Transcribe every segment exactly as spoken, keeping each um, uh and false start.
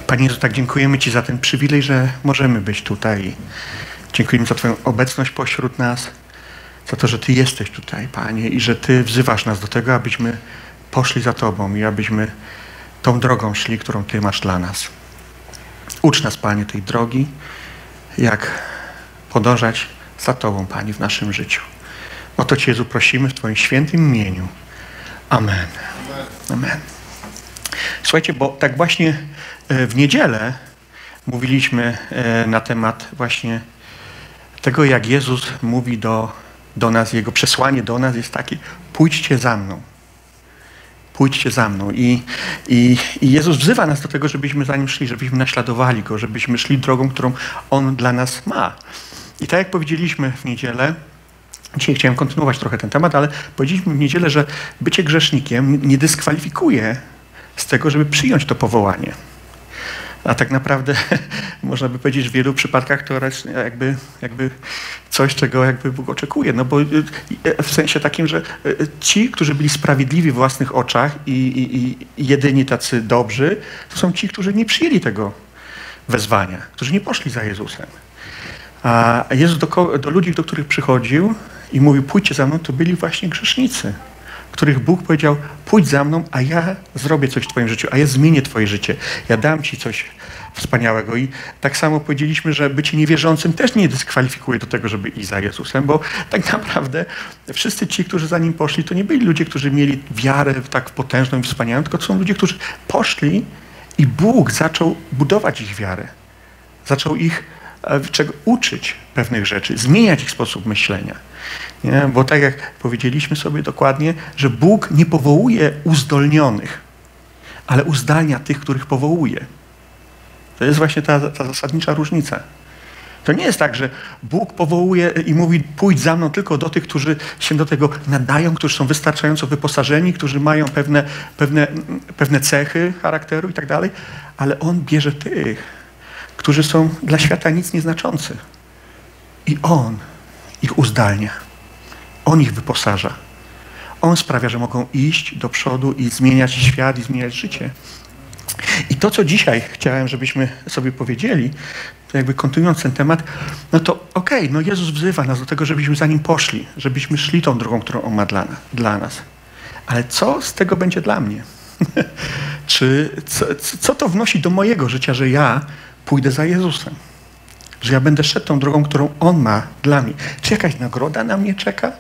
Panie Jezu, tak dziękujemy Ci za ten przywilej, że możemy być tutaj. Dziękujemy za Twoją obecność pośród nas, za to, że Ty jesteś tutaj, Panie, i że Ty wzywasz nas do tego, abyśmy poszli za Tobą i abyśmy tą drogą szli, którą Ty masz dla nas. Ucz nas, Panie, tej drogi, jak podążać za Tobą, Panie, w naszym życiu. O to Cię, Jezu, prosimy w Twoim świętym imieniu. Amen. Amen. Słuchajcie, bo tak właśnie w niedzielę mówiliśmy na temat właśnie tego, jak Jezus mówi do, do nas, Jego przesłanie do nas jest takie: pójdźcie za mną. Pójdźcie za mną. I, i, I Jezus wzywa nas do tego, żebyśmy za Nim szli, żebyśmy naśladowali Go, żebyśmy szli drogą, którą On dla nas ma. I tak jak powiedzieliśmy w niedzielę, dzisiaj chciałem kontynuować trochę ten temat, ale powiedzieliśmy w niedzielę, że bycie grzesznikiem nie dyskwalifikuje z tego, żeby przyjąć to powołanie. A tak naprawdę można by powiedzieć, że w wielu przypadkach to jest jakby, jakby coś, czego jakby Bóg oczekuje. No bo w sensie takim, że ci, którzy byli sprawiedliwi w własnych oczach i, i, i jedyni tacy dobrzy, to są ci, którzy nie przyjęli tego wezwania, którzy nie poszli za Jezusem. A Jezus do, do ludzi, do których przychodził i mówił: pójdźcie za mną, to byli właśnie grzesznicy, których Bóg powiedział: pójdź za mną, a ja zrobię coś w Twoim życiu, a ja zmienię Twoje życie, ja dam Ci coś wspaniałego. I tak samo powiedzieliśmy, że bycie niewierzącym też nie dyskwalifikuje do tego, żeby iść za Jezusem, bo tak naprawdę wszyscy ci, którzy za Nim poszli, to nie byli ludzie, którzy mieli wiarę tak potężną i wspaniałą, tylko to są ludzie, którzy poszli i Bóg zaczął budować ich wiarę. Zaczął ich czego uczyć pewnych rzeczy, zmieniać ich sposób myślenia. Nie? Bo tak jak powiedzieliśmy sobie dokładnie, że Bóg nie powołuje uzdolnionych, ale uzdalnia tych, których powołuje. To jest właśnie ta, ta zasadnicza różnica. To nie jest tak, że Bóg powołuje i mówi: pójdź za mną tylko do tych, którzy się do tego nadają, którzy są wystarczająco wyposażeni, którzy mają pewne, pewne, pewne cechy charakteru i tak dalej, ale On bierze tych, którzy są dla świata nic nieznaczący. I On ich uzdalnia. On ich wyposaża. On sprawia, że mogą iść do przodu i zmieniać świat i zmieniać życie. I to, co dzisiaj chciałem, żebyśmy sobie powiedzieli, to jakby kontynuując ten temat, no to okej, okay, no Jezus wzywa nas do tego, żebyśmy za Nim poszli, żebyśmy szli tą drogą, którą On ma dla, dla nas. Ale co z tego będzie dla mnie? Czy co, co to wnosi do mojego życia, że ja pójdę za Jezusem? Że ja będę szedł tą drogą, którą On ma dla mnie? Czy jakaś nagroda na mnie czeka?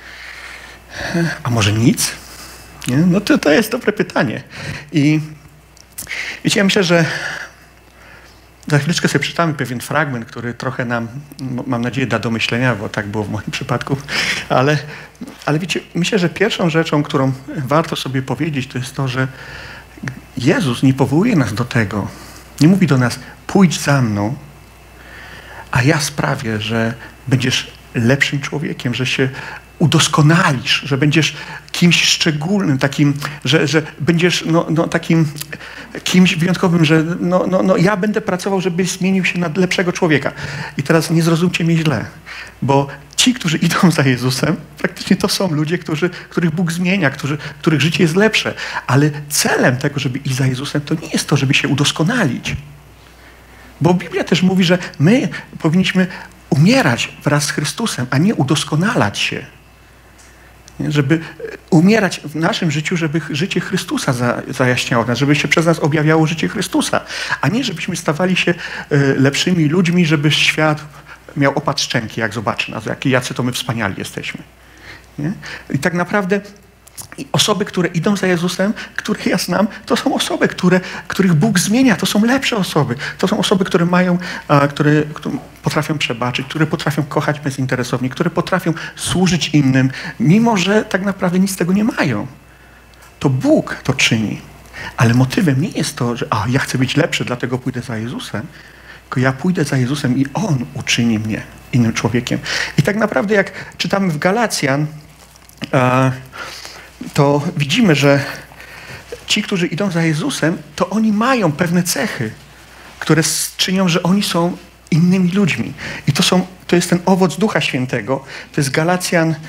A może nic? Nie? No to, to jest dobre pytanie. I wiecie, ja myślę, że za chwileczkę sobie przeczytamy pewien fragment, który trochę nam, mam nadzieję, da do myślenia, bo tak było w moim przypadku. Ale, ale wiecie, myślę, że pierwszą rzeczą, którą warto sobie powiedzieć, to jest to, że Jezus nie powołuje nas do tego, nie mówi do nas: pójdź za mną, a ja sprawię, że będziesz lepszym człowiekiem, że się udoskonalisz, że będziesz kimś szczególnym, takim, że, że będziesz no, no, takim kimś wyjątkowym, że no, no, no, ja będę pracował, żebyś zmienił się na lepszego człowieka. I teraz nie zrozumcie mnie źle, bo ci, którzy idą za Jezusem, praktycznie to są ludzie, którzy, których Bóg zmienia, którzy, których życie jest lepsze. Ale celem tego, żeby iść za Jezusem, to nie jest to, żeby się udoskonalić. Bo Biblia też mówi, że my powinniśmy umierać wraz z Chrystusem, a nie udoskonalać się. Nie? Żeby umierać w naszym życiu, żeby życie Chrystusa za, zajaśniało nas, żeby się przez nas objawiało życie Chrystusa, a nie żebyśmy stawali się y, lepszymi ludźmi, żeby świat miał opad szczęki, jak zobaczy nas, jakie jacy to my wspaniali jesteśmy. Nie? I tak naprawdę i osoby, które idą za Jezusem, których ja znam, to są osoby, które, których Bóg zmienia, to są lepsze osoby. To są osoby, które mają, a, które, które potrafią przebaczyć, które potrafią kochać bezinteresownie, które potrafią służyć innym, mimo że tak naprawdę nic z tego nie mają. To Bóg to czyni. Ale motywem nie jest to, że a, ja chcę być lepszy, dlatego pójdę za Jezusem, tylko ja pójdę za Jezusem i On uczyni mnie innym człowiekiem. I tak naprawdę jak czytamy w Galacjan, a, to widzimy, że ci, którzy idą za Jezusem, to oni mają pewne cechy, które czynią, że oni są innymi ludźmi. I to, są, to jest ten owoc Ducha Świętego. To jest Galacjan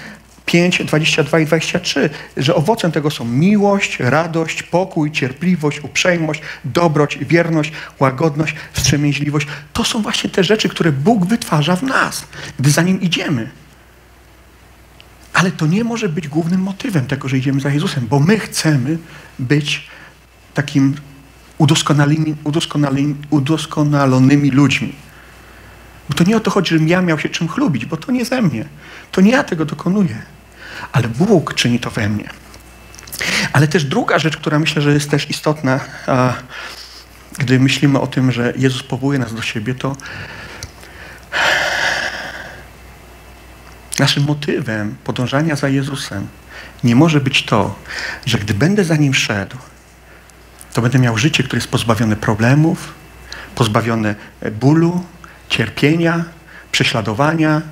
pięć, dwadzieścia dwa i dwadzieścia trzy, że owocem tego są miłość, radość, pokój, cierpliwość, uprzejmość, dobroć, wierność, łagodność, wstrzemięźliwość. To są właśnie te rzeczy, które Bóg wytwarza w nas, gdy za Nim idziemy. Ale to nie może być głównym motywem tego, że idziemy za Jezusem, bo my chcemy być takim udoskonalonymi, udoskonalonymi, udoskonalonymi ludźmi. Bo to nie o to chodzi, żebym ja miał się czym chlubić, bo to nie ze mnie. To nie ja tego dokonuję. Ale Bóg czyni to we mnie. Ale też druga rzecz, która myślę, że jest też istotna, a, gdy myślimy o tym, że Jezus powołuje nas do siebie, to naszym motywem podążania za Jezusem nie może być to, że gdy będę za Nim szedł, to będę miał życie, które jest pozbawione problemów, pozbawione bólu, cierpienia, prześladowania,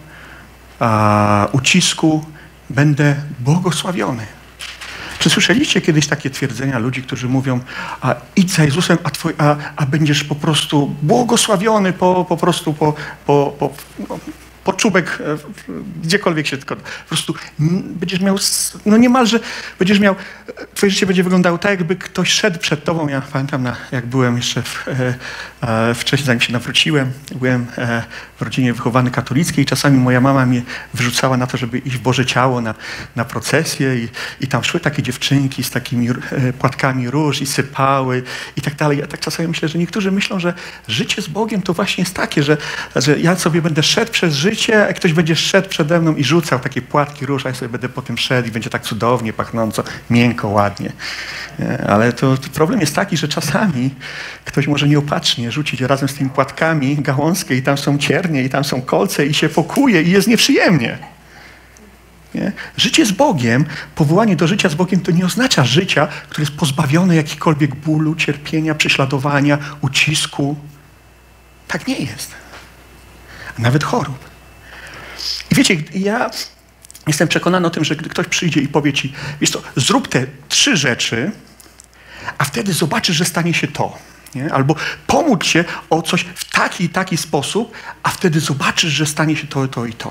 a, ucisku. Będę błogosławiony. Czy słyszeliście kiedyś takie twierdzenia ludzi, którzy mówią, a idź za Jezusem, a, twoj, a, a będziesz po prostu błogosławiony po, po prostu po, po, po, no, po czubek, gdziekolwiek się tylko... Po prostu będziesz miał, no niemalże, będziesz miał, twoje życie będzie wyglądało tak, jakby ktoś szedł przed tobą. Ja pamiętam, na, jak byłem jeszcze w, e, wcześniej, zanim się nawróciłem, byłem e, w rodzinie wychowany katolickiej i czasami moja mama mnie wyrzucała na to, żeby iść w Boże Ciało na, na procesję i, i tam szły takie dziewczynki z takimi e, płatkami róż i sypały i tak dalej. Ja tak czasami myślę, że niektórzy myślą, że życie z Bogiem to właśnie jest takie, że, że ja sobie będę szedł przez życie, a ktoś będzie szedł przede mną i rzucał takie płatki róż, a ja sobie będę po tym szedł i będzie tak cudownie, pachnąco, miękko, ładnie. Ale to, to problem jest taki, że czasami ktoś może nieopatrznie rzucić razem z tymi płatkami gałązkę i tam są ciernie, i tam są kolce i się pokuje i jest nieprzyjemnie. Nie? Życie z Bogiem, powołanie do życia z Bogiem to nie oznacza życia, które jest pozbawione jakichkolwiek bólu, cierpienia, prześladowania, ucisku. Tak nie jest. A nawet chorób. I wiecie, ja jestem przekonany o tym, że gdy ktoś przyjdzie i powie ci, wiesz co, zrób te trzy rzeczy, a wtedy zobaczysz, że stanie się to. Nie? Albo pomóż się o coś w taki i taki sposób, a wtedy zobaczysz, że stanie się to, to i to.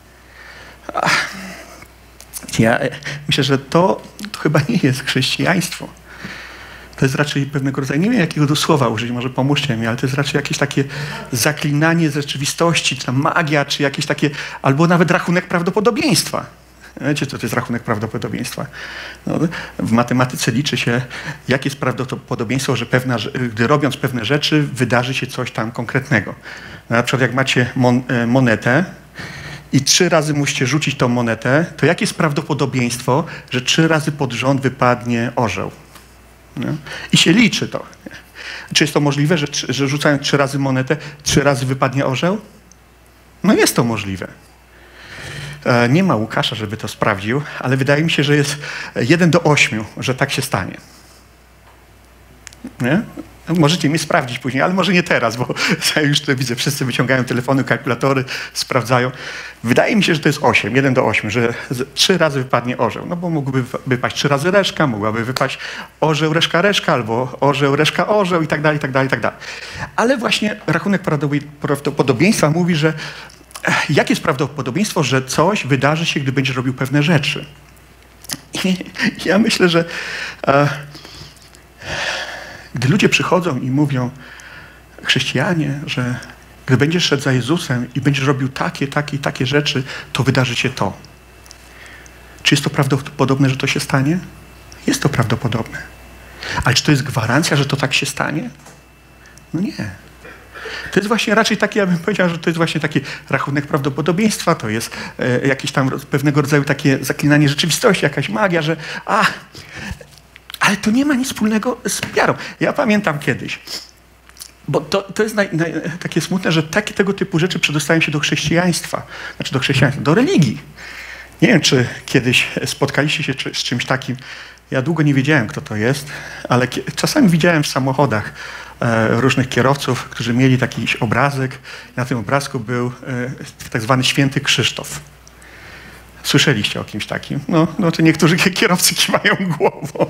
Ach, ja myślę, że to, to chyba nie jest chrześcijaństwo. To jest raczej pewnego rodzaju, nie wiem jakiego tu słowa użyć, może pomóżcie mi, ale to jest raczej jakieś takie zaklinanie z rzeczywistości, czy tam magia, czy jakieś takie, albo nawet rachunek prawdopodobieństwa. Wiecie, co to jest rachunek prawdopodobieństwa? No, w matematyce liczy się, jakie jest prawdopodobieństwo, że pewna, gdy robiąc pewne rzeczy, wydarzy się coś tam konkretnego. Na przykład jak macie mon, monetę i trzy razy musicie rzucić tą monetę, to jakie jest prawdopodobieństwo, że trzy razy pod rząd wypadnie orzeł? Nie? I się liczy to. Nie? Czy jest to możliwe, że, że rzucając trzy razy monetę, trzy razy wypadnie orzeł? No jest to możliwe. E, nie ma Łukasza, żeby to sprawdził, ale wydaje mi się, że jest jeden do ośmiu, że tak się stanie. Nie? Możecie mnie sprawdzić później, ale może nie teraz, bo ja już to widzę, wszyscy wyciągają telefony, kalkulatory, sprawdzają. Wydaje mi się, że to jest osiem, jeden do ośmiu, że trzy razy wypadnie orzeł. No bo mógłby wypaść trzy razy reszka, mogłaby wypaść orzeł, reszka, reszka, albo orzeł, reszka, orzeł i tak dalej, i tak dalej, i tak dalej. Ale właśnie rachunek prawdopodobieństwa mówi, że jakie jest prawdopodobieństwo, że coś wydarzy się, gdy będziesz robił pewne rzeczy. I ja myślę, że e, gdy ludzie przychodzą i mówią, chrześcijanie, że gdy będziesz szedł za Jezusem i będziesz robił takie, takie, takie rzeczy, to wydarzy się to. Czy jest to prawdopodobne, że to się stanie? Jest to prawdopodobne. Ale czy to jest gwarancja, że to tak się stanie? No nie. To jest właśnie raczej taki, ja bym powiedział, że to jest właśnie taki rachunek prawdopodobieństwa, to jest e, jakieś tam pewnego rodzaju takie zaklinanie rzeczywistości, jakaś magia, że a, ale to nie ma nic wspólnego z wiarą. Ja pamiętam kiedyś, bo to, to jest naj, naj, takie smutne, że takie tego typu rzeczy przedostają się do chrześcijaństwa, znaczy do chrześcijaństwa, do religii. Nie wiem, czy kiedyś spotkaliście się z czymś takim. Ja długo nie wiedziałem, kto to jest, ale czasami widziałem w samochodach e, różnych kierowców, którzy mieli taki obrazek. Na tym obrazku był e, tak zwany święty Krzysztof. Słyszeliście o kimś takim? No, no to niektórzy kierowcy kiwają głową.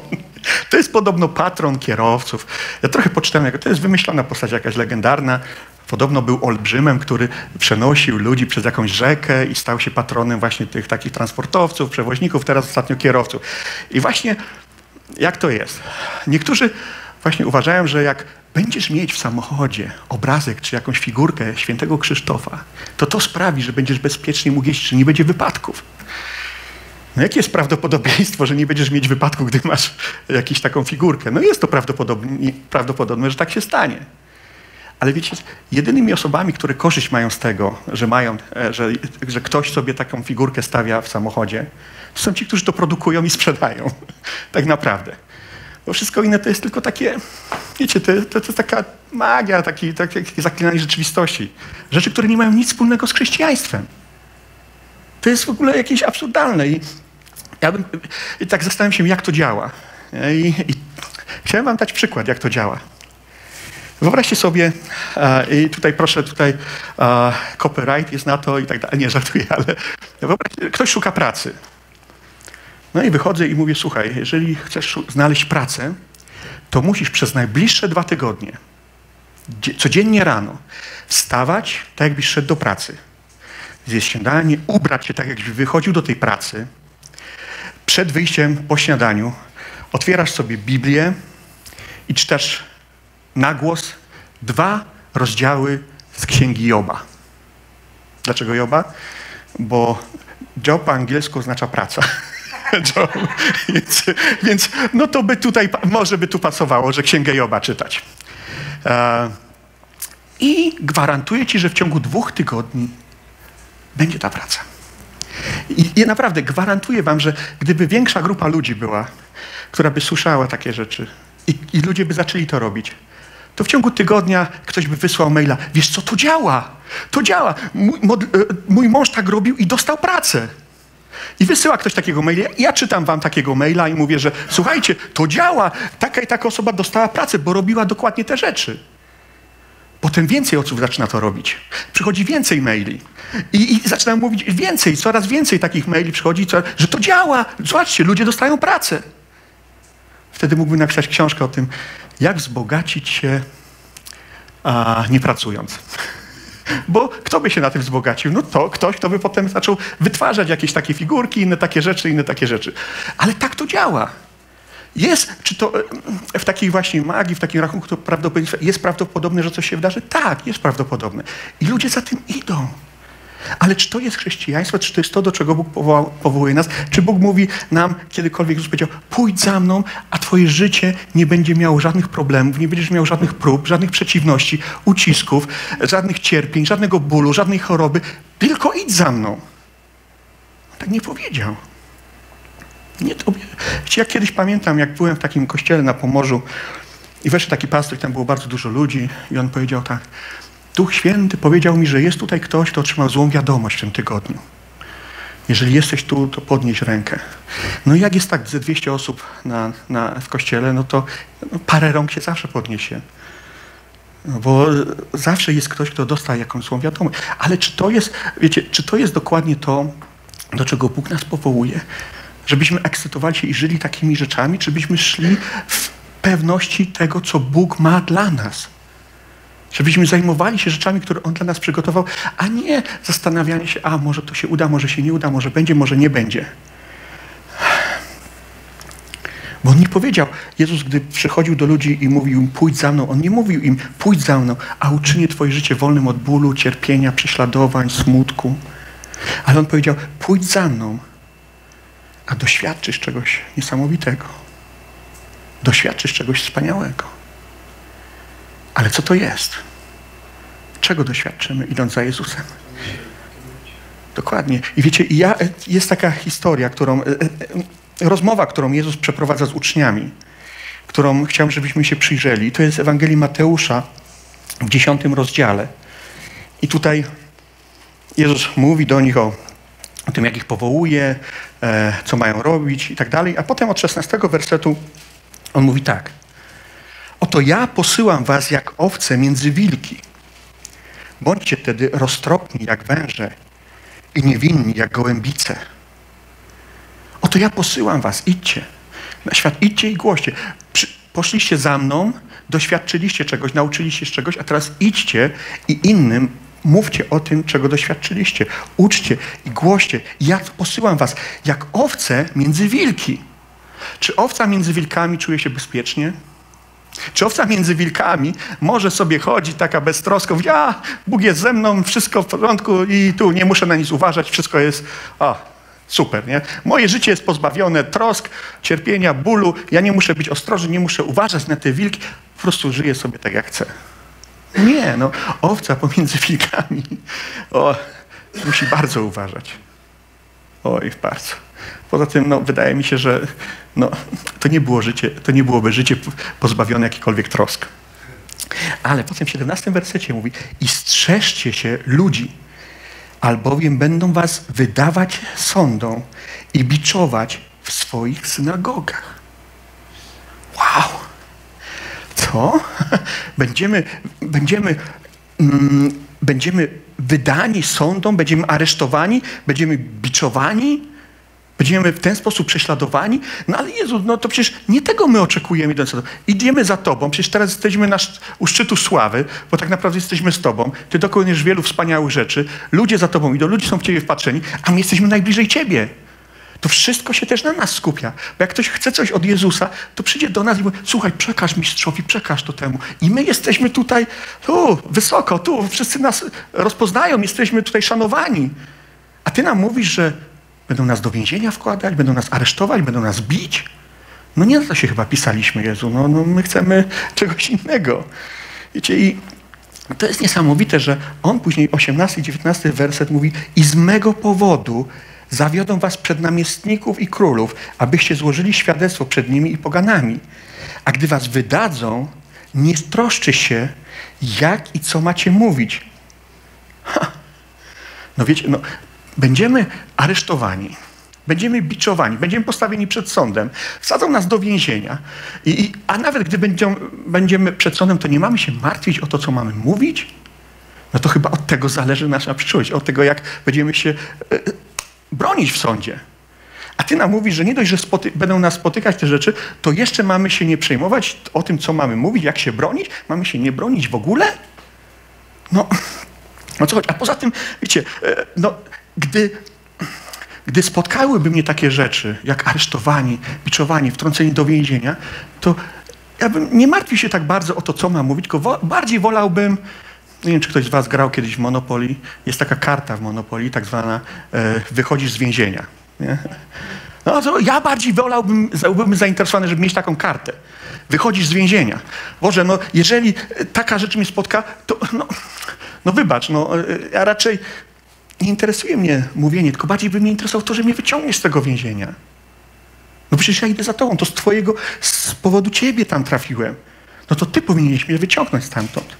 To jest podobno patron kierowców. Ja trochę poczytałem, to jest wymyślona postać jakaś legendarna. Podobno był olbrzymem, który przenosił ludzi przez jakąś rzekę i stał się patronem właśnie tych takich transportowców, przewoźników, teraz ostatnio kierowców. I właśnie jak to jest? Niektórzy właśnie uważają, że jak będziesz mieć w samochodzie obrazek czy jakąś figurkę świętego Krzysztofa, to to sprawi, że będziesz bezpiecznie mógł jeździć, że nie będzie wypadków. No jakie jest prawdopodobieństwo, że nie będziesz mieć wypadku, gdy masz jakąś taką figurkę? No jest to prawdopodobne, prawdopodobne, że tak się stanie. Ale wiecie, jedynymi osobami, które korzyść mają z tego, że, mają, że, że ktoś sobie taką figurkę stawia w samochodzie, to są ci, którzy to produkują i sprzedają. Tak naprawdę. Bo wszystko inne to jest tylko takie, wiecie, to, to, to jest taka magia, taki, takie zaklinanie rzeczywistości. Rzeczy, które nie mają nic wspólnego z chrześcijaństwem. To jest w ogóle jakieś absurdalne. I ja bym, i tak zastanawiam się, jak to działa. I, i chciałem wam dać przykład, jak to działa. Wyobraźcie sobie, i tutaj proszę, tutaj copyright jest na to i tak dalej. Nie, żartuję, ale wyobraźcie, ktoś szuka pracy. No i wychodzę i mówię, słuchaj, jeżeli chcesz znaleźć pracę, to musisz przez najbliższe dwa tygodnie, codziennie rano, wstawać tak, jakbyś szedł do pracy. Zjeść śniadanie, ubrać się tak, jakbyś wychodził do tej pracy. Przed wyjściem po śniadaniu otwierasz sobie Biblię i czytasz na głos dwa rozdziały z księgi Joba. Dlaczego Joba? Bo job po angielsku oznacza praca. Job. Więc, więc no to by tutaj, może by tu pasowało, że księgę Joba czytać. E, I gwarantuję ci, że w ciągu dwóch tygodni będzie ta praca. I, I naprawdę gwarantuję wam, że gdyby większa grupa ludzi była, która by słyszała takie rzeczy i, i ludzie by zaczęli to robić, to w ciągu tygodnia ktoś by wysłał maila. Wiesz co, to działa. To działa. Mój, mod, mój mąż tak robił i dostał pracę. I wysyła ktoś takiego maila. Ja czytam wam takiego maila i mówię, że słuchajcie, to działa. Taka i taka osoba dostała pracę, bo robiła dokładnie te rzeczy. Potem więcej osób zaczyna to robić. Przychodzi więcej maili. I, i zaczynam mówić więcej, coraz więcej takich maili przychodzi, co, że to działa. Zobaczcie, ludzie dostają pracę. Wtedy mógłbym napisać książkę o tym, jak wzbogacić się a, nie pracując. Bo kto by się na tym wzbogacił? No to ktoś, kto by potem zaczął wytwarzać jakieś takie figurki, inne takie rzeczy, inne takie rzeczy. Ale tak to działa. Jest, czy to w takiej właśnie magii, w takim rachunku to prawdopodobieństwo, jest prawdopodobne, że coś się wydarzy? Tak, jest prawdopodobne. I ludzie za tym idą. Ale czy to jest chrześcijaństwo, czy to jest to, do czego Bóg powołał, powołuje nas? Czy Bóg mówi nam kiedykolwiek, Jezus powiedział, pójdź za mną, a twoje życie nie będzie miało żadnych problemów, nie będziesz miał żadnych prób, żadnych przeciwności, ucisków, żadnych cierpień, żadnego bólu, żadnej choroby, tylko idź za mną. Tak nie powiedział. Nie to. Ja kiedyś pamiętam, jak byłem w takim kościele na Pomorzu i weszł taki pastor, tam było bardzo dużo ludzi i on powiedział tak, Duch Święty powiedział mi, że jest tutaj ktoś, kto otrzymał złą wiadomość w tym tygodniu. Jeżeli jesteś tu, to podnieś rękę. No i jak jest tak ze dwieście osób na, na, w kościele, no to no, parę rąk się zawsze podniesie. No bo zawsze jest ktoś, kto dostaje jakąś złą wiadomość. Ale czy to jest, wiecie, czy to jest dokładnie to, do czego Bóg nas powołuje? Żebyśmy ekscytowali się i żyli takimi rzeczami, czy byśmy szli w pewności tego, co Bóg ma dla nas? Żebyśmy zajmowali się rzeczami, które On dla nas przygotował, a nie zastanawianie się, a może to się uda, może się nie uda, może będzie, może nie będzie. Bo On nie powiedział, Jezus, gdy przychodził do ludzi i mówił im, pójdź za mną, On nie mówił im, pójdź za mną, a uczynię twoje życie wolnym od bólu, cierpienia, prześladowań, smutku. Ale On powiedział, pójdź za mną, a doświadczysz czegoś niesamowitego. Doświadczysz czegoś wspaniałego. Ale co to jest? Czego doświadczymy, idąc za Jezusem? Dokładnie. I wiecie, ja, jest taka historia, którą, rozmowa, którą Jezus przeprowadza z uczniami, którą chciałem, żebyśmy się przyjrzeli. To jest Ewangelii Mateusza w dziesiątym rozdziale. I tutaj Jezus mówi do nich o, o tym, jak ich powołuje, e, co mają robić i tak dalej. A potem od szesnastego wersetu On mówi tak. Oto ja posyłam was jak owce między wilki. Bądźcie wtedy roztropni jak węże i niewinni jak gołębice. Oto ja posyłam was, idźcie. Na świat idźcie i głoście. Przy, poszliście za mną, doświadczyliście czegoś, nauczyliście się czegoś, a teraz idźcie i innym mówcie o tym, czego doświadczyliście. Uczcie i głoście. Ja posyłam was jak owce między wilki. Czy owca między wilkami czuje się bezpiecznie? Czy owca między wilkami może sobie chodzić taka beztroską, ja, Bóg jest ze mną, wszystko w porządku i tu nie muszę na nic uważać, wszystko jest o, super, nie? Moje życie jest pozbawione trosk, cierpienia, bólu, ja nie muszę być ostrożny, nie muszę uważać na te wilki, po prostu żyję sobie tak jak chcę. Nie, no, owca pomiędzy wilkami o, musi bardzo uważać. Oj, bardzo. Poza tym, no, wydaje mi się, że no, to, nie było życie, to nie byłoby życie pozbawione jakichkolwiek trosk. Ale potem w siedemnastym wersecie mówi i strzeżcie się ludzi, albowiem będą was wydawać sądom i biczować w swoich synagogach. Wow! Co? Będziemy, będziemy, mm, będziemy wydani sądom, będziemy aresztowani, będziemy biczowani, będziemy w ten sposób prześladowani. No ale Jezu, no to przecież nie tego my oczekujemy. Idziemy za Tobą, przecież teraz jesteśmy na, u szczytu sławy, bo tak naprawdę jesteśmy z Tobą. Ty dokonujesz wielu wspaniałych rzeczy. Ludzie za Tobą idą, ludzie są w Ciebie wpatrzeni, a my jesteśmy najbliżej Ciebie. To wszystko się też na nas skupia. Bo jak ktoś chce coś od Jezusa, to przyjdzie do nas i mówi, słuchaj, przekaż mistrzowi, przekaż to temu. I my jesteśmy tutaj, tu, wysoko, tu, wszyscy nas rozpoznają, jesteśmy tutaj szanowani. A Ty nam mówisz, że będą nas do więzienia wkładać, będą nas aresztować, będą nas bić? No nie na to się chyba pisaliśmy, Jezu. No, no my chcemy czegoś innego. Wiecie, i to jest niesamowite, że on później, osiemnasty i dziewiętnasty werset mówi i z mego powodu zawiodą was przed namiestników i królów, abyście złożyli świadectwo przed nimi i poganami. A gdy was wydadzą, nie troszczy się, jak i co macie mówić. Ha. No wiecie, no, będziemy aresztowani, będziemy biczowani, będziemy postawieni przed sądem, wsadzą nas do więzienia. I, i, a nawet gdy będziemy, będziemy przed sądem, to nie mamy się martwić o to, co mamy mówić? No to chyba od tego zależy nasza przyszłość, od tego, jak będziemy się e, bronić w sądzie. A Ty nam mówisz, że nie dość, że spoty- będą nas spotykać te rzeczy, to jeszcze mamy się nie przejmować o tym, co mamy mówić, jak się bronić? Mamy się nie bronić w ogóle? No, no co chodzi? A poza tym, wiecie, e, no, gdy, gdy spotkałyby mnie takie rzeczy, jak aresztowanie, biczowanie, wtrącenie do więzienia, to ja bym nie martwił się tak bardzo o to, co mam mówić, tylko wo- bardziej wolałbym, nie wiem, czy ktoś z was grał kiedyś w Monopoly, jest taka karta w Monopoly, tak zwana e, wychodzisz z więzienia. Nie? No to ja bardziej wolałbym, byłbym zainteresowany, żeby mieć taką kartę. Wychodzisz z więzienia. Boże, no jeżeli taka rzecz mnie spotka, to no, no wybacz, no ja raczej nie interesuje mnie mówienie, tylko bardziej by mnie interesowało to, że mnie wyciągniesz z tego więzienia. No przecież ja idę za Tobą, to z Twojego, z powodu Ciebie tam trafiłem. No to Ty powinieneś mnie wyciągnąć stamtąd.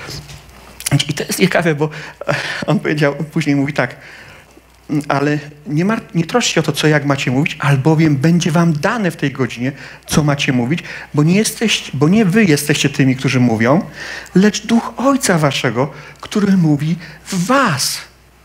I to jest ciekawe, bo on powiedział, później mówi tak, ale nie, mar- nie troszcie się o to, co jak macie mówić, albowiem będzie wam dane w tej godzinie, co macie mówić, bo nie, jesteś, bo nie wy jesteście tymi, którzy mówią, lecz Duch Ojca waszego, który mówi w was.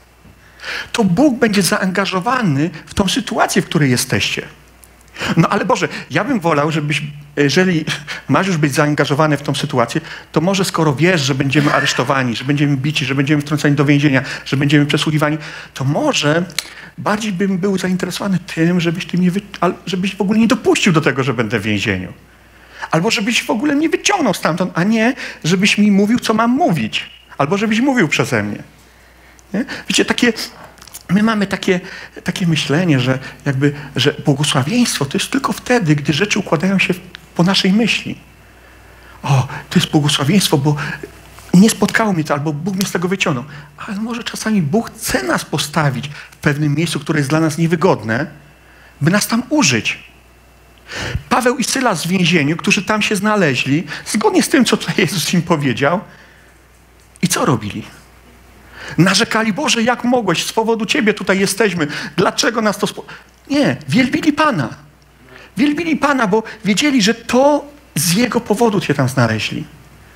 To Bóg będzie zaangażowany w tą sytuację, w której jesteście. No ale Boże, ja bym wolał, żebyś, jeżeli masz już być zaangażowany w tą sytuację, to może skoro wiesz, że będziemy aresztowani, że będziemy bici, że będziemy wtrącani do więzienia, że będziemy przesłuchiwani, to może bardziej bym był zainteresowany tym, żebyś ty mnie wy... żebyś w ogóle nie dopuścił do tego, że będę w więzieniu. Albo żebyś w ogóle mnie wyciągnął stamtąd, a nie żebyś mi mówił, co mam mówić. Albo żebyś mówił przeze mnie. Nie? Wiecie, takie... My mamy takie, takie myślenie, że jakby, że błogosławieństwo to jest tylko wtedy, gdy rzeczy układają się po naszej myśli. O, to jest błogosławieństwo, bo nie spotkało mnie to, albo Bóg mnie z tego wyciągnął. Ale może czasami Bóg chce nas postawić w pewnym miejscu, które jest dla nas niewygodne, by nas tam użyć. Paweł i Sylas w więzieniu, którzy tam się znaleźli, zgodnie z tym, co tutaj Jezus im powiedział, i co robili? Narzekali, Boże, jak mogłeś? Z powodu Ciebie tutaj jesteśmy. Dlaczego nas to... Spo... Nie, wielbili Pana. Wielbili Pana, bo wiedzieli, że to z Jego powodu Cię tam znaleźli.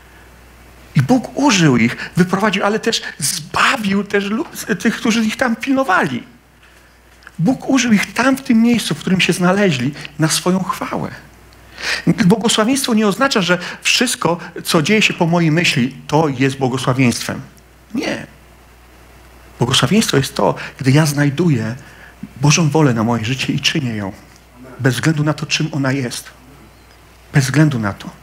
I Bóg użył ich, wyprowadził, ale też zbawił też lud, tych, którzy ich tam pilnowali. Bóg użył ich tam, w tym miejscu, w którym się znaleźli, na swoją chwałę. Błogosławieństwo nie oznacza, że wszystko, co dzieje się po mojej myśli, to jest błogosławieństwem. Nie. Błogosławieństwo jest to, gdy ja znajduję Bożą wolę na moje życie i czynię ją. Bez względu na to, czym ona jest. Bez względu na to.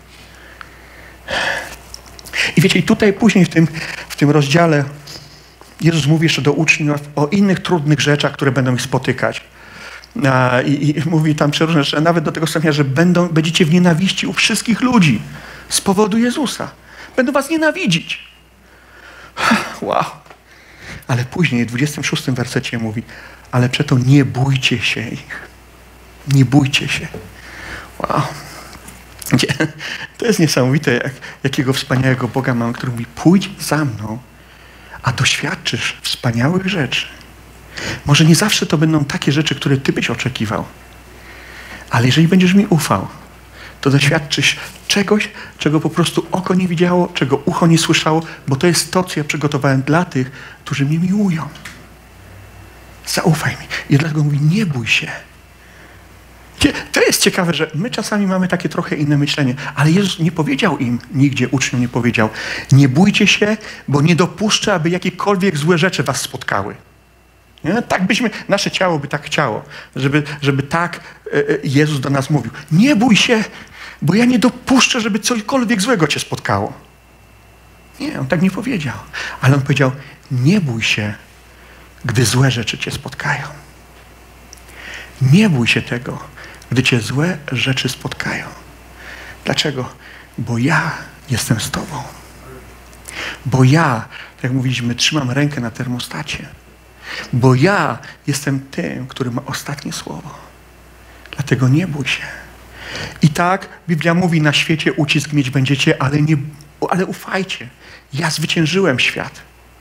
I wiecie, i tutaj później w tym, w tym rozdziale Jezus mówi jeszcze do uczniów o innych trudnych rzeczach, które będą ich spotykać. I, i mówi tam przeróżne rzeczy, nawet do tego stopnia, że będą, będziecie w nienawiści u wszystkich ludzi z powodu Jezusa. Będą was nienawidzić. Wow. Ale później w dwudziestym szóstym wersecie mówi, ale przeto nie bójcie się ich. Nie bójcie się. Wow. To jest niesamowite, jak, jakiego wspaniałego Boga mam, który mówi, pójdź za mną, a doświadczysz wspaniałych rzeczy. Może nie zawsze to będą takie rzeczy, które ty byś oczekiwał, ale jeżeli będziesz mi ufał, to doświadczysz czegoś, czego po prostu oko nie widziało, czego ucho nie słyszało, bo to jest to, co ja przygotowałem dla tych, którzy mnie miłują. Zaufaj mi. I dlatego mówi, nie bój się. To jest ciekawe, że my czasami mamy takie trochę inne myślenie, ale Jezus nie powiedział im, nigdzie uczniom nie powiedział, nie bójcie się, bo nie dopuszczę, aby jakiekolwiek złe rzeczy was spotkały. Nie? Tak byśmy, nasze ciało by tak chciało, żeby, żeby tak Jezus do nas mówił. Nie bój się, bo ja nie dopuszczę, żeby cokolwiek złego cię spotkało. Nie, on tak nie powiedział. Ale on powiedział, nie bój się, gdy złe rzeczy cię spotkają. Nie bój się tego, gdy cię złe rzeczy spotkają. Dlaczego? Bo ja jestem z tobą. Bo ja, jak mówiliśmy, trzymam rękę na termostacie. Bo ja jestem tym, który ma ostatnie słowo. Dlatego nie bój się. I tak Biblia mówi, na świecie ucisk mieć będziecie, ale, nie, ale ufajcie. Ja zwyciężyłem świat.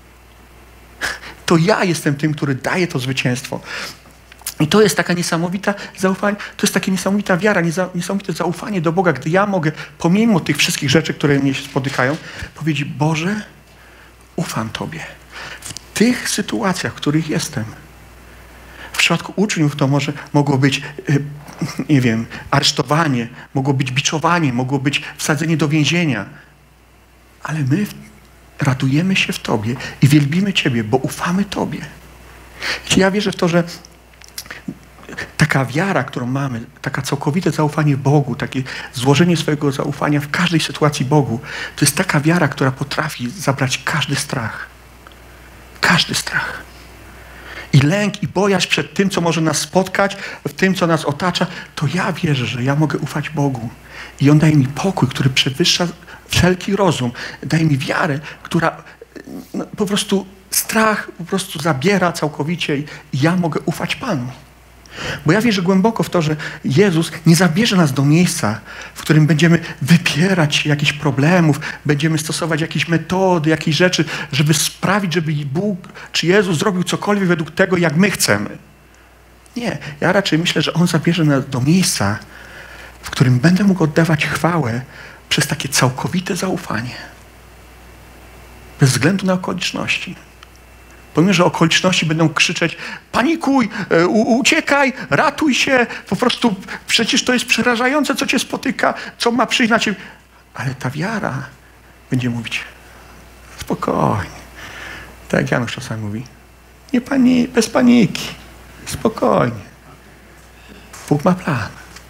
To ja jestem tym, który daje to zwycięstwo. I to jest taka niesamowita zaufanie, to jest taka niesamowita wiara, niesamowite zaufanie do Boga, gdy ja mogę, pomimo tych wszystkich rzeczy, które mnie się spotykają, powiedzieć, Boże, ufam Tobie. W tych sytuacjach, w których jestem. W przypadku uczniów to może mogło być, nie wiem, aresztowanie, mogło być biczowanie, mogło być wsadzenie do więzienia. Ale my radujemy się w Tobie i wielbimy Ciebie, bo ufamy Tobie. Ja wierzę w to, że taka wiara, którą mamy, taka całkowite zaufanie Bogu, takie złożenie swojego zaufania w każdej sytuacji Bogu, to jest taka wiara, która potrafi zabrać każdy strach. Każdy strach. I lęk, i bojaźń przed tym, co może nas spotkać, w tym, co nas otacza, to ja wierzę, że ja mogę ufać Bogu. I On daje mi pokój, który przewyższa wszelki rozum. Daje mi wiarę, która no, po prostu strach po prostu zabiera całkowicie i ja mogę ufać Panu. Bo ja wierzę głęboko w to, że Jezus nie zabierze nas do miejsca, w którym będziemy wypierać się jakichś problemów, będziemy stosować jakieś metody, jakieś rzeczy, żeby sprawić, żeby Bóg czy Jezus zrobił cokolwiek według tego, jak my chcemy. Nie, ja raczej myślę, że On zabierze nas do miejsca, w którym będę mógł oddawać chwałę przez takie całkowite zaufanie. Bez względu na okoliczności. Pomimo, że okoliczności będą krzyczeć, panikuj, u, uciekaj, ratuj się, po prostu przecież to jest przerażające, co cię spotyka, co ma przyjść na ciebie. Ale ta wiara będzie mówić, spokojnie. Tak jak Janusz czasami mówi, nie pani, bez paniki, spokojnie. Bóg ma plan.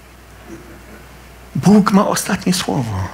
Bóg ma ostatnie słowo.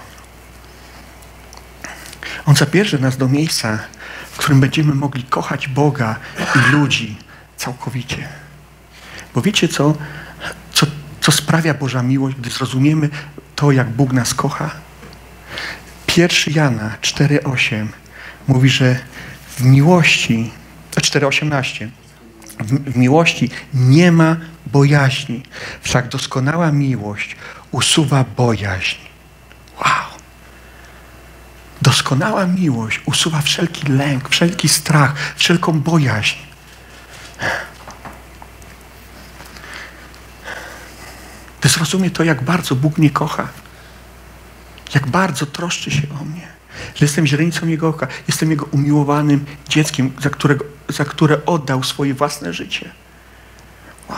On zabierze nas do miejsca, w którym będziemy mogli kochać Boga i ludzi całkowicie. Bo wiecie co, co, co sprawia Boża miłość, gdy zrozumiemy to, jak Bóg nas kocha? Pierwszy Jana cztery osiem mówi, że w miłości, cztery osiemnaście, w, w miłości nie ma bojaźni, wszak doskonała miłość usuwa bojaźń. Wow! Doskonała miłość usuwa wszelki lęk, wszelki strach, wszelką bojaźń. To zrozumie to, jak bardzo Bóg mnie kocha. Jak bardzo troszczy się o mnie. Że jestem źrenicą Jego oka. Jestem Jego umiłowanym dzieckiem, za, którego, za które oddał swoje własne życie.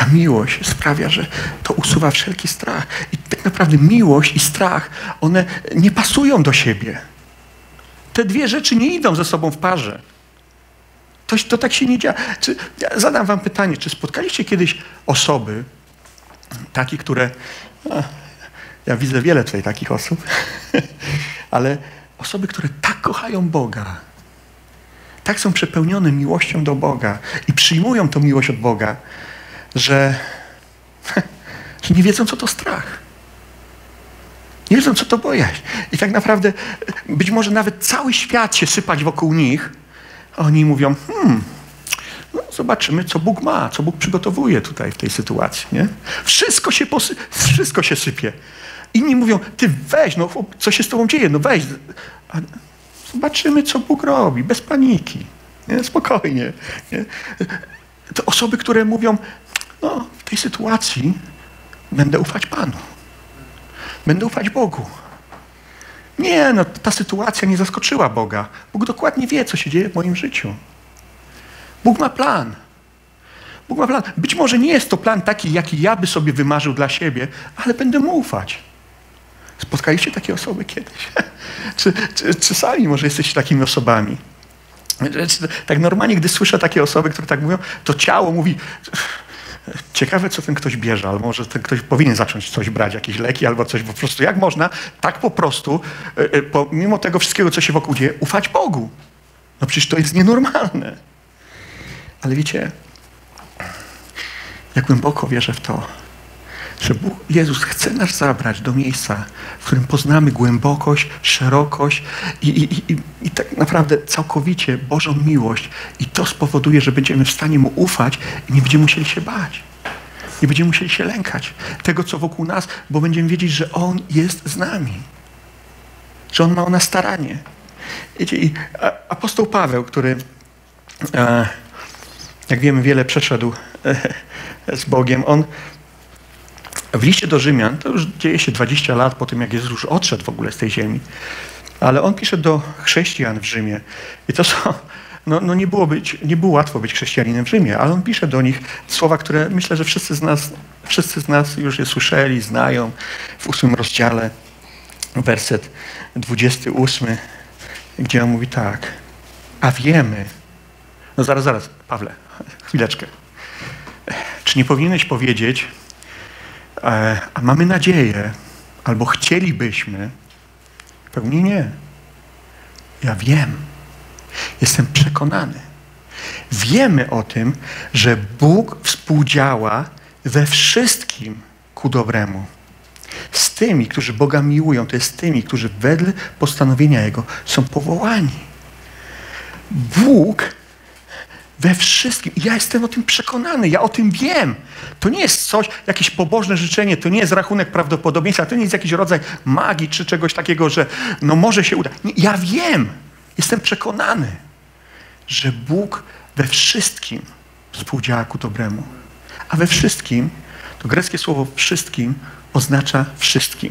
miłość sprawia, że to usuwa wszelki strach. I tak naprawdę miłość i strach, one nie pasują do siebie. Te dwie rzeczy nie idą ze sobą w parze. To, to tak się nie dzieje. Czy, ja zadam wam pytanie, czy spotkaliście kiedyś osoby, takie, które... A, ja widzę wiele tutaj takich osób, ale osoby, które tak kochają Boga, tak są przepełnione miłością do Boga i przyjmują tą miłość od Boga, że, że nie wiedzą, co to strach. Nie wiedzą, co to bojaźń. I tak naprawdę być może nawet cały świat się sypać wokół nich, a oni mówią, hmm, no zobaczymy, co Bóg ma, co Bóg przygotowuje tutaj w tej sytuacji. Nie? Wszystko się posy- wszystko się sypie. Inni mówią, ty weź, no co się z tobą dzieje, no weź. A zobaczymy, co Bóg robi, bez paniki, nie? Spokojnie. Nie? To osoby, które mówią, no w tej sytuacji będę ufać Panu. Będę ufać Bogu. Nie, no ta sytuacja nie zaskoczyła Boga. Bóg dokładnie wie, co się dzieje w moim życiu. Bóg ma plan. Bóg ma plan. Być może nie jest to plan taki, jaki ja by sobie wymarzył dla siebie, ale będę mu ufać. Spotkaliście takie osoby kiedyś? czy, czy, czy sami może jesteście takimi osobami? Tak normalnie, gdy słyszę takie osoby, które tak mówią, to ciało mówi, ciekawe, co ten ktoś bierze, albo może ten ktoś powinien zacząć coś brać, jakieś leki albo coś po prostu. Jak można tak po prostu, pomimo tego wszystkiego, co się wokół dzieje, ufać Bogu? No przecież to jest nienormalne. Ale wiecie, ja głęboko wierzę w to, że Bóg, Jezus chce nas zabrać do miejsca, w którym poznamy głębokość, szerokość i, i, i, i tak naprawdę całkowicie Bożą miłość. I to spowoduje, że będziemy w stanie Mu ufać i nie będziemy musieli się bać. Nie będziemy musieli się lękać tego, co wokół nas, bo będziemy wiedzieć, że On jest z nami. Że On ma o nas staranie. Wiecie, i apostoł Paweł, który, jak wiemy, wiele przeszedł z Bogiem, on w liście do Rzymian, to już dzieje się dwadzieścia lat po tym, jak Jezus już odszedł w ogóle z tej ziemi, ale on pisze do chrześcijan w Rzymie. I to są, no, no nie, było być, nie było łatwo być chrześcijaninem w Rzymie, ale on pisze do nich słowa, które myślę, że wszyscy z nas, wszyscy z nas już je słyszeli, znają. W ósmym rozdziale, werset dwudziesty ósmy, gdzie on mówi tak, a wiemy, no zaraz, zaraz, Pawle, chwileczkę. Czy nie powinieneś powiedzieć, a mamy nadzieję, albo chcielibyśmy? Pewnie nie. Ja wiem. Jestem przekonany. Wiemy o tym, że Bóg współdziała we wszystkim ku dobremu. Z tymi, którzy Boga miłują, to jest z tymi, którzy wedle postanowienia Jego są powołani. Bóg we wszystkim. Ja jestem o tym przekonany, ja o tym wiem. To nie jest coś, jakieś pobożne życzenie, to nie jest rachunek prawdopodobieństwa, to nie jest jakiś rodzaj magii czy czegoś takiego, że no może się uda. Nie, ja wiem, jestem przekonany, że Bóg we wszystkim współdziała ku dobremu. A we wszystkim, to greckie słowo wszystkim oznacza wszystkim.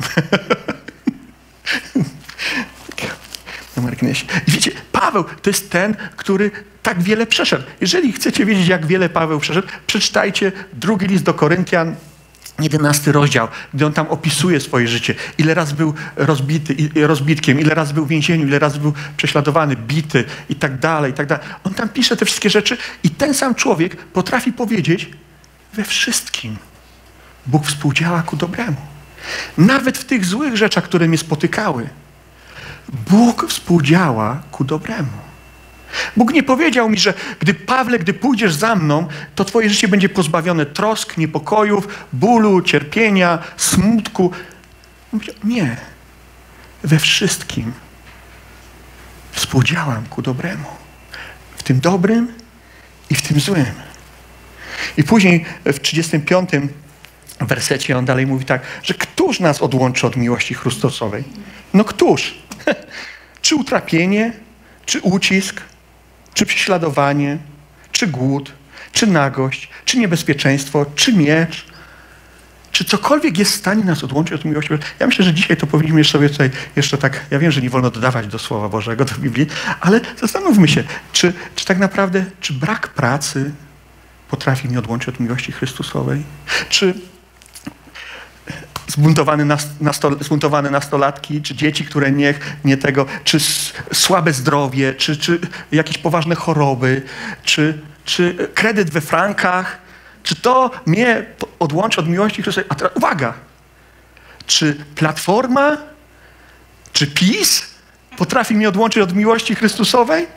Na marginesie. I wiecie, Paweł to jest ten, który tak wiele przeszedł. Jeżeli chcecie wiedzieć, jak wiele Paweł przeszedł, przeczytajcie drugi list do Koryntian, jedenasty rozdział, gdy on tam opisuje swoje życie. Ile raz był rozbity, rozbitkiem, ile raz był w więzieniu, ile raz był prześladowany, bity i tak dalej, i tak dalej. On tam pisze te wszystkie rzeczy i ten sam człowiek potrafi powiedzieć, we wszystkim Bóg współdziała ku dobremu. Nawet w tych złych rzeczach, które mnie spotykały, Bóg współdziała ku dobremu. Bóg nie powiedział mi, że gdy Pawle, gdy pójdziesz za mną, to twoje życie będzie pozbawione trosk, niepokojów, bólu, cierpienia, smutku. Nie. We wszystkim współdziałam ku dobremu. W tym dobrym i w tym złym. I później w trzydziestym piątym wersecie on dalej mówi tak, że któż nas odłączy od miłości Chrystusowej? No któż? Czy utrapienie, czy ucisk, czy prześladowanie, czy głód, czy nagość, czy niebezpieczeństwo, czy miecz, czy cokolwiek jest w stanie nas odłączyć od miłości Bożej. Ja myślę, że dzisiaj to powinniśmy sobie tutaj jeszcze tak, ja wiem, że nie wolno dodawać do Słowa Bożego, do Biblii, ale zastanówmy się, czy, czy tak naprawdę, czy brak pracy, potrafi mnie odłączyć od miłości Chrystusowej? Czy zbuntowane, nasto, zbuntowane nastolatki, czy dzieci, które nie, nie tego, czy słabe zdrowie, czy, czy jakieś poważne choroby, czy, czy kredyt we frankach, czy to mnie odłączy od miłości Chrystusowej? A teraz uwaga! Czy Platforma, czy PiS potrafi mnie odłączyć od miłości Chrystusowej?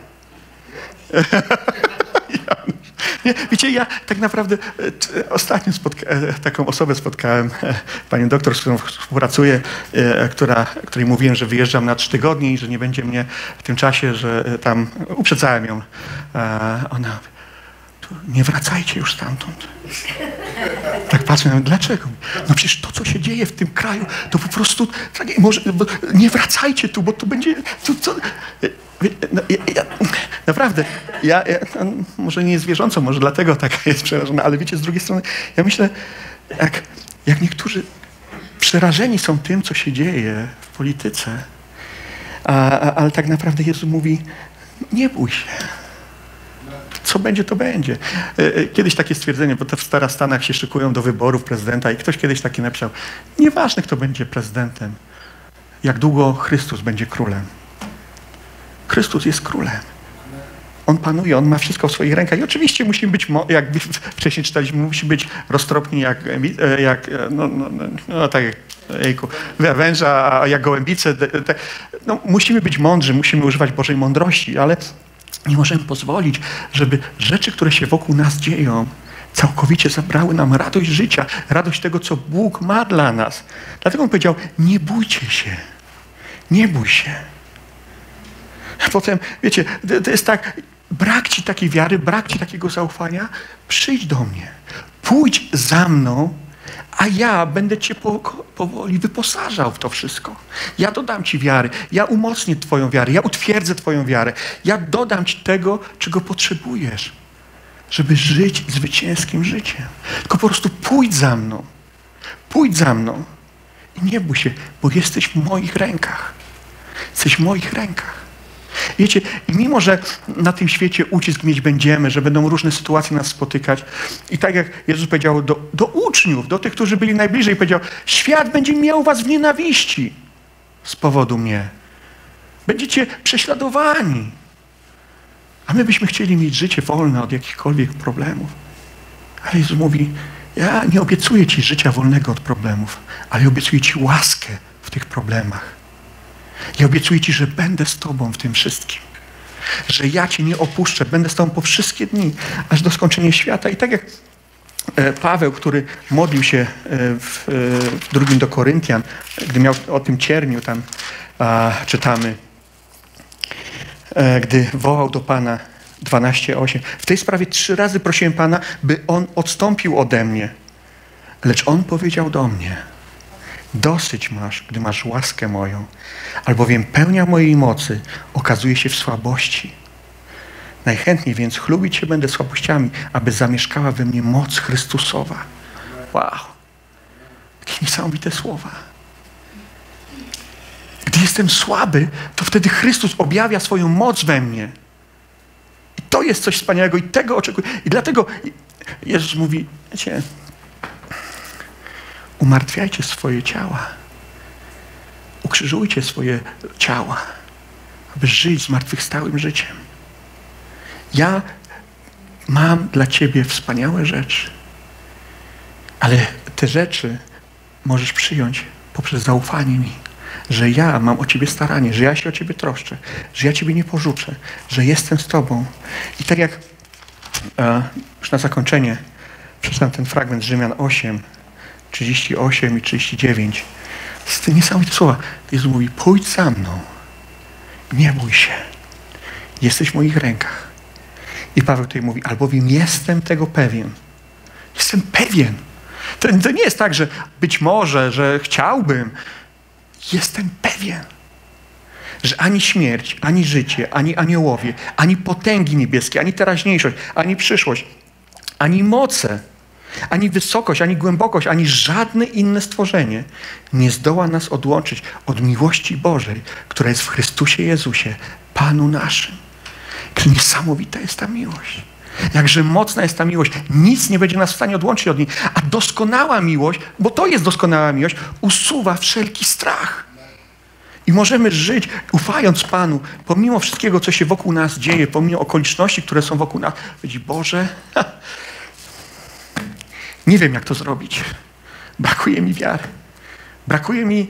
Nie, wiecie, ja tak naprawdę t, ostatnio spotka, taką osobę spotkałem, panią doktor, z którą współpracuję, e, która, której mówiłem, że wyjeżdżam na trzy tygodnie i że nie będzie mnie w tym czasie, że tam uprzedzałem ją. E, ona nie wracajcie już stamtąd. Tak patrzę, no, dlaczego? No przecież to, co się dzieje w tym kraju, to po prostu może, nie wracajcie tu, bo tu będzie... To, to, no, ja, ja, naprawdę, ja, ja no, może nie jest wierząco, może dlatego taka jest przerażona, ale wiecie, z drugiej strony, ja myślę, jak, jak niektórzy przerażeni są tym, co się dzieje w polityce, a, a, ale tak naprawdę Jezus mówi, nie bój się. Co będzie, to będzie. Kiedyś takie stwierdzenie, bo to w Starach Stanach się szykują do wyborów prezydenta i ktoś kiedyś taki napisał, nieważne, kto będzie prezydentem, jak długo Chrystus będzie królem. Chrystus jest królem. On panuje, On ma wszystko w swoich rękach. I oczywiście musimy być, jak wcześniej czytaliśmy, musi być roztropni jak, jak no, no, no tak jak jejku, węża, a jak gołębice. No, musimy być mądrzy, musimy używać Bożej mądrości, ale nie możemy pozwolić, żeby rzeczy, które się wokół nas dzieją, całkowicie zabrały nam radość życia, radość tego, co Bóg ma dla nas. Dlatego On powiedział, nie bójcie się, nie bój się. Potem, wiecie, to jest tak, brak ci takiej wiary, brak ci takiego zaufania, przyjdź do mnie, pójdź za mną, a ja będę cię po, powoli wyposażał w to wszystko. Ja dodam ci wiary, ja umocnię twoją wiarę, ja utwierdzę twoją wiarę, ja dodam ci tego, czego potrzebujesz, żeby żyć zwycięskim życiem. Tylko po prostu pójdź za mną, pójdź za mną i nie bój się, bo jesteś w moich rękach. Jesteś w moich rękach. Wiecie, i mimo, że na tym świecie ucisk mieć będziemy, że będą różne sytuacje nas spotykać i tak jak Jezus powiedział do, do uczniów, do tych, którzy byli najbliżej, powiedział, świat będzie miał was w nienawiści z powodu mnie. Będziecie prześladowani. A my byśmy chcieli mieć życie wolne od jakichkolwiek problemów. Ale Jezus mówi, ja nie obiecuję ci życia wolnego od problemów, ale obiecuję ci łaskę w tych problemach. Ja obiecuję ci, że będę z tobą w tym wszystkim. Że ja cię nie opuszczę. Będę z tobą po wszystkie dni, aż do skończenia świata. I tak jak Paweł, który modlił się w, w drugim do Koryntian, gdy miał o tym cierniu, tam a, czytamy, a, gdy wołał do Pana dwanaście osiem. W tej sprawie trzy razy prosiłem Pana, by On odstąpił ode mnie. Lecz On powiedział do mnie, dosyć masz, gdy masz łaskę moją, albowiem pełnia mojej mocy okazuje się w słabości. Najchętniej więc chlubić się będę słabościami, aby zamieszkała we mnie moc Chrystusowa. Wow! Jakie niesamowite słowa. Gdy jestem słaby, to wtedy Chrystus objawia swoją moc we mnie. I to jest coś wspaniałego i tego oczekuję. I dlatego Jezus mówi, wiecie, umartwiajcie swoje ciała. Ukrzyżujcie swoje ciała, aby żyć zmartwychwstałym życiem. Ja mam dla ciebie wspaniałe rzeczy, ale te rzeczy możesz przyjąć poprzez zaufanie mi, że ja mam o ciebie staranie, że ja się o ciebie troszczę, że ja ciebie nie porzucę, że jestem z tobą. I tak jak e, już na zakończenie przeczytam ten fragment z Rzymian osiem, trzydzieści osiem i trzydzieści dziewięć. To jest niesamowite słowa. Jezus mówi, pójdź za mną. Nie bój się. Jesteś w moich rękach. I Paweł tutaj mówi, albowiem jestem tego pewien. Jestem pewien. To, to nie jest tak, że być może, że chciałbym. Jestem pewien, że ani śmierć, ani życie, ani aniołowie, ani potęgi niebieskie, ani teraźniejszość, ani przyszłość, ani moce, ani wysokość, ani głębokość, ani żadne inne stworzenie nie zdoła nas odłączyć od miłości Bożej, która jest w Chrystusie Jezusie, Panu naszym. Jak niesamowita jest ta miłość. Jakże mocna jest ta miłość. Nic nie będzie nas w stanie odłączyć od niej. A doskonała miłość, bo to jest doskonała miłość, usuwa wszelki strach. I możemy żyć ufając Panu, pomimo wszystkiego, co się wokół nas dzieje, pomimo okoliczności, które są wokół nas. Powiedzieć, Boże, ha, nie wiem, jak to zrobić. Brakuje mi wiary. Brakuje mi,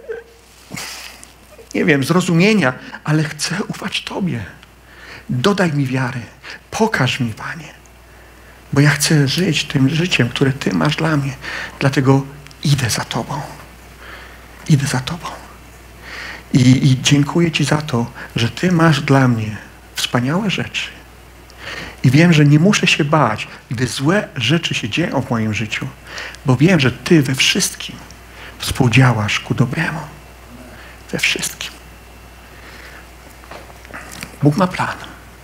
nie wiem, zrozumienia, ale chcę ufać Tobie. Dodaj mi wiary. Pokaż mi, Panie. Bo ja chcę żyć tym życiem, które Ty masz dla mnie. Dlatego idę za Tobą. Idę za Tobą. I, I dziękuję Ci za to, że Ty masz dla mnie wspaniałe rzeczy. I wiem, że nie muszę się bać, gdy złe rzeczy się dzieją w moim życiu, bo wiem, że Ty we wszystkim współdziałasz ku dobremu. We wszystkim. Bóg ma plan.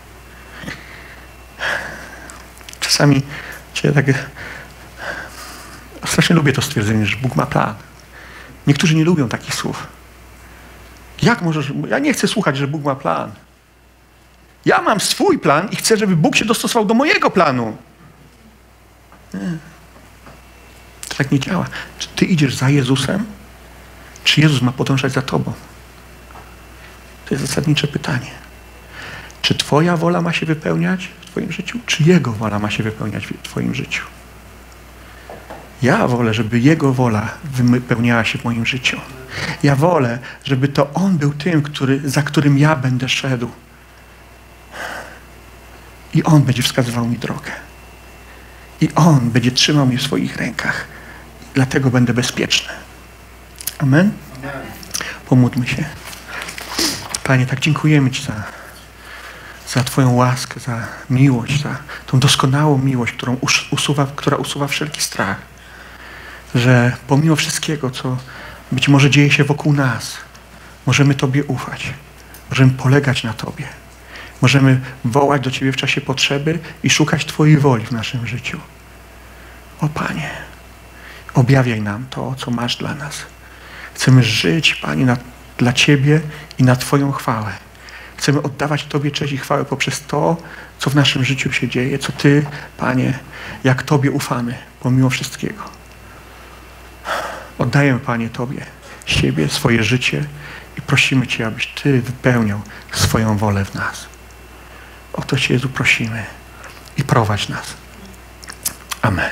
Czasami cię tak... Strasznie lubię to stwierdzenie, że Bóg ma plan. Niektórzy nie lubią takich słów. Jak możesz... Ja nie chcę słuchać, że Bóg ma plan. Ja mam swój plan i chcę, żeby Bóg się dostosował do mojego planu. Nie. To tak nie działa. Czy ty idziesz za Jezusem? Czy Jezus ma podążać za tobą? To jest zasadnicze pytanie. Czy twoja wola ma się wypełniać w twoim życiu? Czy Jego wola ma się wypełniać w twoim życiu? Ja wolę, żeby Jego wola wypełniała się w moim życiu. Ja wolę, żeby to On był tym, który, za którym ja będę szedł. I On będzie wskazywał mi drogę. I On będzie trzymał mnie w swoich rękach. Dlatego będę bezpieczny. Amen? Pomódlmy się. Panie, tak dziękujemy Ci za, za Twoją łaskę, za miłość, za tą doskonałą miłość, którą usuwa, która usuwa wszelki strach. Że pomimo wszystkiego, co być może dzieje się wokół nas, możemy Tobie ufać. Możemy polegać na Tobie. Możemy wołać do Ciebie w czasie potrzeby i szukać Twojej woli w naszym życiu. O Panie, objawiaj nam to, co masz dla nas. Chcemy żyć, Panie, na, dla Ciebie i na Twoją chwałę. Chcemy oddawać Tobie cześć i chwałę poprzez to, co w naszym życiu się dzieje, co Ty, Panie, jak Tobie ufamy, pomimo wszystkiego. Oddajemy, Panie, Tobie siebie, swoje życie i prosimy Cię, abyś Ty wypełniał swoją wolę w nas. O to Cię, Jezu, prosimy i prowadź nas. Amen.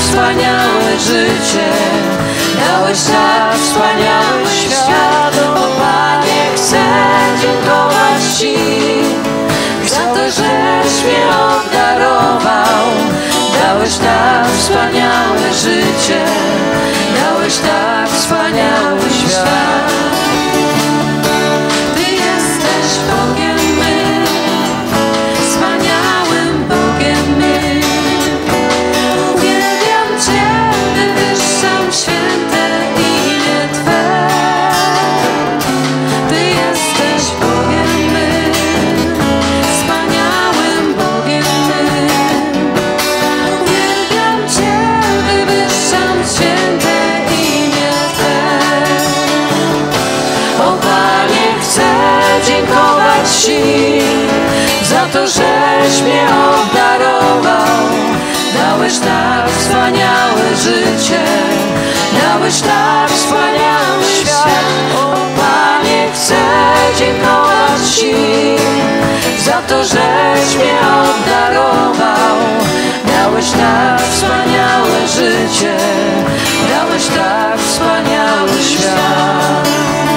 wspaniałe życie, dałeś tak wspaniały świat. O Panie, chcę dziękować Ci za to, żeś mnie obdarował. Dałeś tak wspaniałe życie, dałeś tak wspaniały świat. Ty jesteś Bogiem mym, wspaniałym Bogiem mym. Uwielbiam Cię, wywyższam święte imię Twe. Ty jesteś Bogiem mym, wspaniałym Bogiem mym. Uwielbiam Cię, wywyższam święte imię Twe. O Panie, chcę dziękować Ci za to, żeś mnie obdarował. Dałeś tak wspaniałe życie, dałeś tak wspaniały świat. O Panie, chcę dziękować Ci za to, żeś mnie obdarował. Dałeś tak wspaniałe życie, dałeś tak wspaniały świat.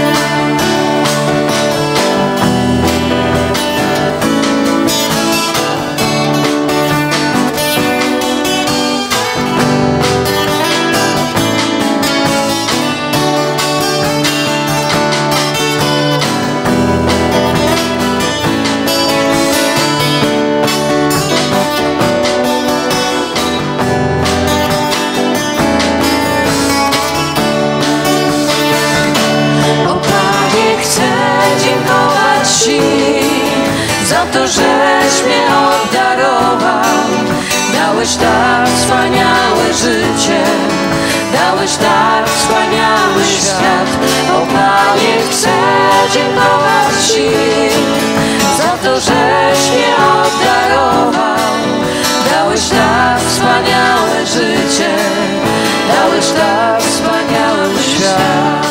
Za to, żeś mnie obdarował. Dałeś tak wspaniałe życie, dałeś tak wspaniały świat. O Panie, chcę dziękować Ci za to, żeś mnie obdarował. Dałeś tak wspaniałe życie, dałeś tak wspaniały świat.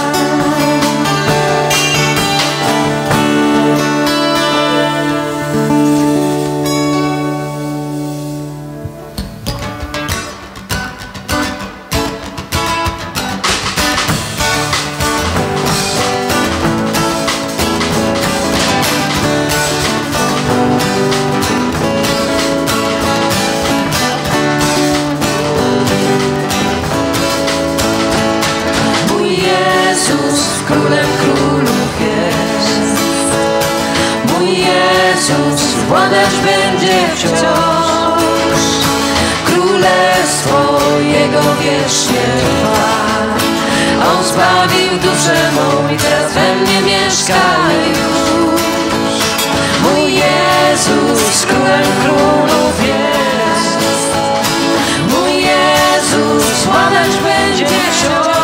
Królem królów jest. Mój Jezus władać będzie wciąż. Królestwo Jego wiecznie trwa. On zbawił duszę mą i teraz we mnie mieszka już. Mój Jezus królem królów jest. Mój Jezus władać będzie wciąż.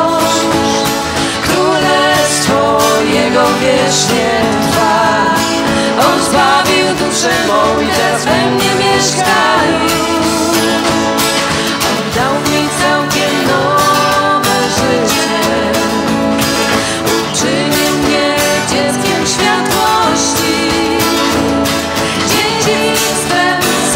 Jego wiecznie trwa. On zbawił duszę mą i teraz we mnie mieszka już. On dał mi całkiem nowe życie. Uczynił mnie dzieckiem światłości. Dziedzictwem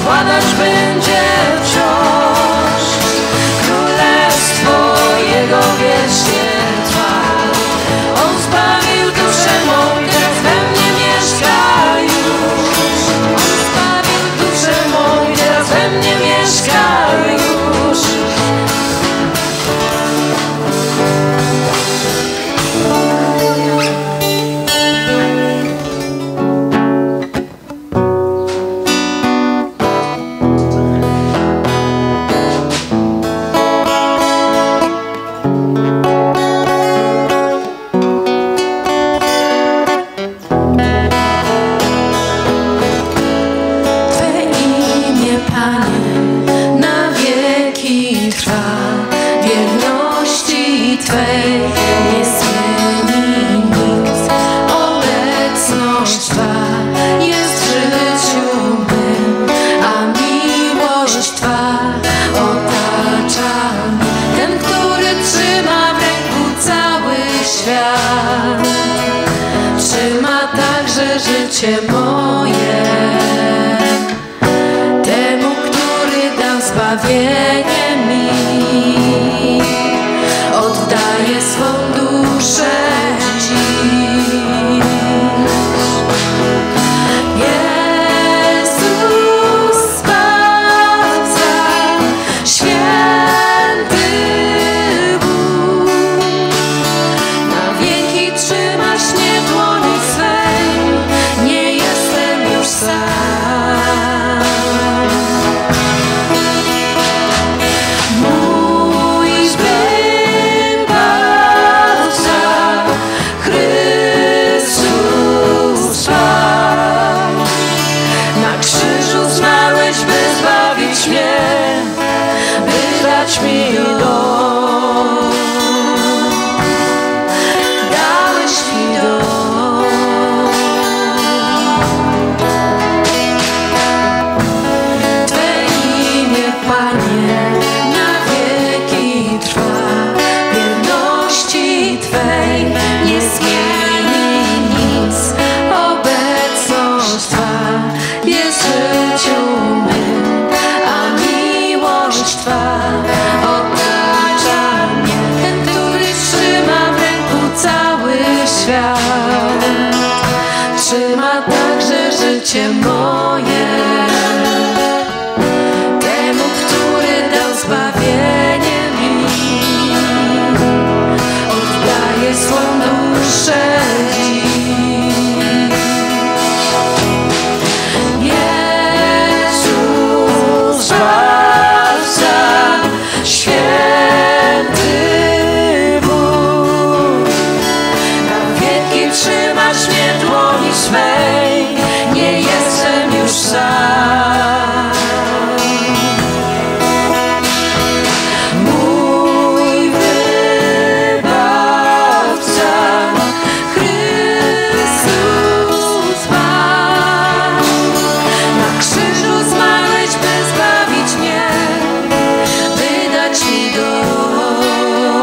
władać będzie wciąż. Królestwo Jego wiecznie trwa. On zbawił duszę mą i teraz we mnie mieszka już. On zbawił duszę mą i teraz we mnie mieszka już. Życie moje, temu, który dał zbawienie mi, oddaję swą duszę dziś. Jezus Zbawca, święty Bóg, na wieki trzymasz mnie w dłoni swej. Nie jestem już sam. Mój Zbawca, Chrystus Pan. Na krzyżu zmarłeś, by zbawić mnie, by dać mi dom. Dałeś mi dom. Trzyma także życie moje, temu, który dał zbawienie mi, oddaję swą duszę dziś. Jezus Zbawca, święty Bóg, na wieki trzymasz mnie w dłoni swej, nie jestem już sam. Mój Wybawca, Chrystus Pan, na krzyżu zmarłeś, by zbawić mnie, by dać mi dom.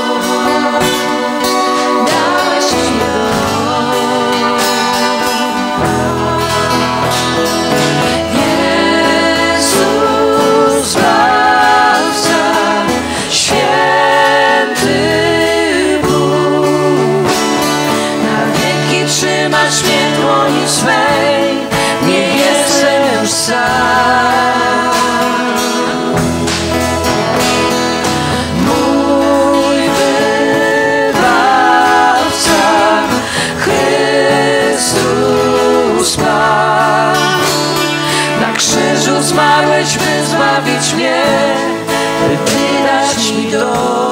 Dałeś mi dom. Jezus Zbawca, święty Bóg, na wieki trzymasz mnie w dłoni swej, nie jestem już sam. Mój Wybawca, Chrystus Pan, na krzyżu zmarłeś, by zbawić mnie, by dać mi dom.